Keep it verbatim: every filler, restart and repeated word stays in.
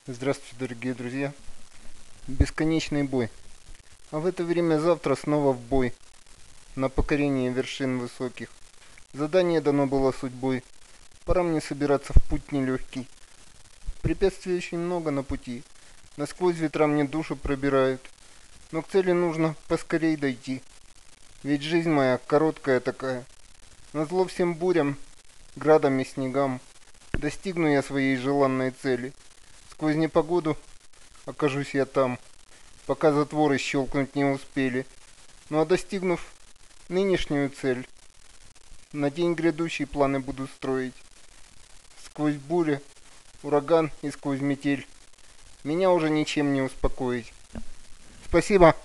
Здравствуйте, дорогие друзья. Бесконечный бой. А в это время завтра снова в бой. На покорение вершин высоких. Задание дано было судьбой. Пора мне собираться в путь нелегкий. Препятствий очень много на пути. Насквозь ветра мне душу пробирают. Но к цели нужно поскорей дойти. Ведь жизнь моя короткая такая. Назло всем бурям, градам и снегам достигну я своей желанной цели. Сквозь непогоду окажусь я там, пока затворы щелкнуть не успели. Ну а достигнув нынешнюю цель, на день грядущий планы буду строить. Сквозь буря, ураган и сквозь метель меня уже ничем не успокоить. Спасибо.